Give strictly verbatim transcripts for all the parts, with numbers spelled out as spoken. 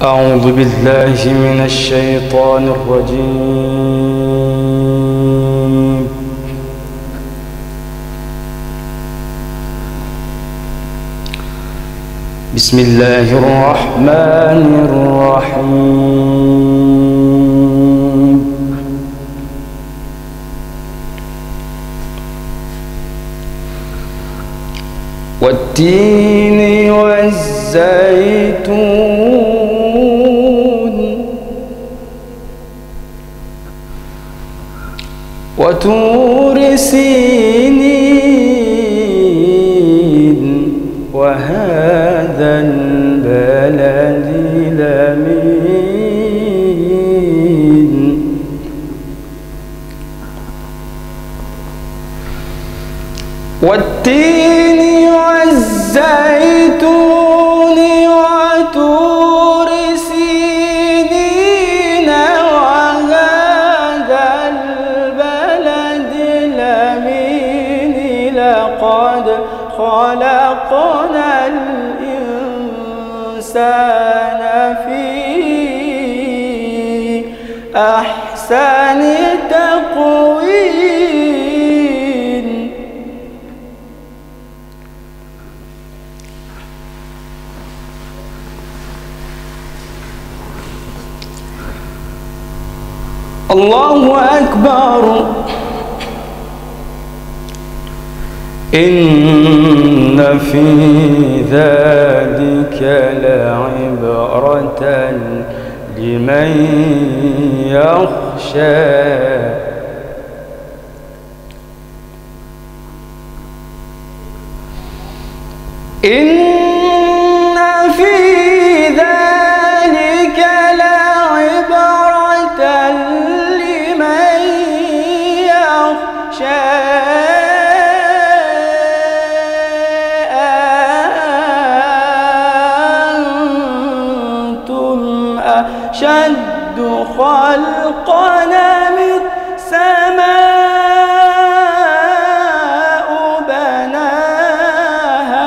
أعوذ بالله من الشيطان الرجيم. بسم الله الرحمن الرحيم. والتين والزيتون وطور سينين وهذا البلد الأمين. والتين والزيتون وطور سينين وهذا البلد الأمين. لقد خلقنا الإنسان في أحسن تقويم. الله أكبر. إن في ذلك لعبرة لمن يخشى. إن في ذلك لعبرة لمن يخشى. أشد خلقنا من السماء بناها.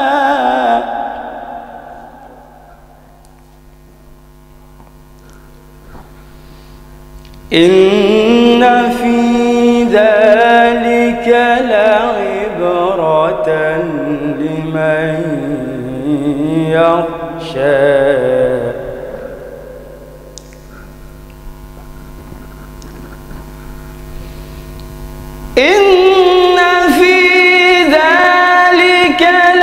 إن في ذلك لعبرة لمن يخشى. إن في ذلك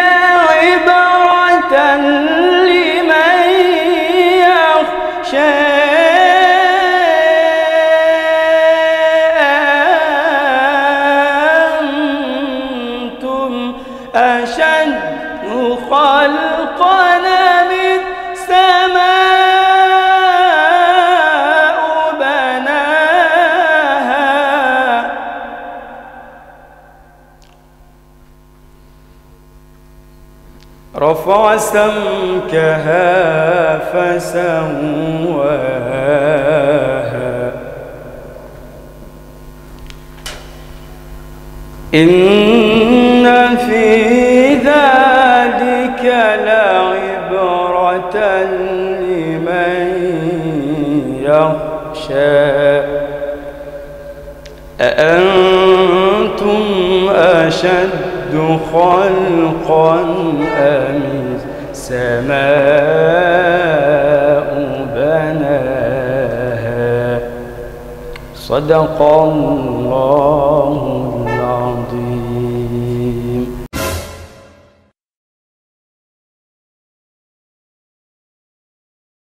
لعبرة لمن يخشى. أنتم أشد خلقنا من السماء بناها. رفع سمكها فسواها. إن في ذلك لعبرة لمن يخشى. أأنتم أشد خلقا أم السماء بناها. صدق الله العظيم.